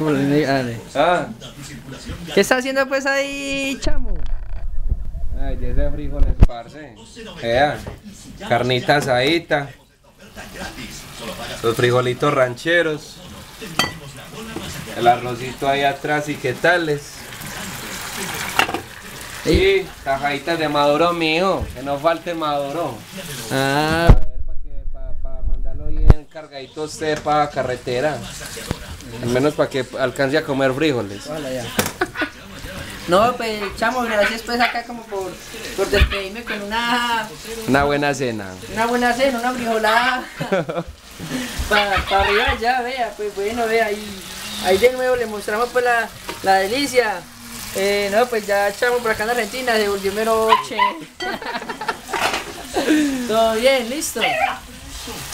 Ah. ¿Qué está haciendo pues ahí, chamo? Ay, de ese frijoles, parce. Vea, carnita asadita. Los frijolitos rancheros. El arrocito ahí atrás y qué tales. Y tajaditas de maduro mío, que no falte maduro. Ah, Para mandarlo bien cargadito a usted para carretera. Al menos para que alcance a comer frijoles. hola ya. No, pues chamo, gracias pues acá como por despedirme con Una buena cena. una buena cena, una frijolada. Para arriba ya, vea, pues bueno, vea, ahí de nuevo le mostramos pues la delicia. No, pues ya chamo por acá en Argentina, se volvió mero che. Todo bien, listo.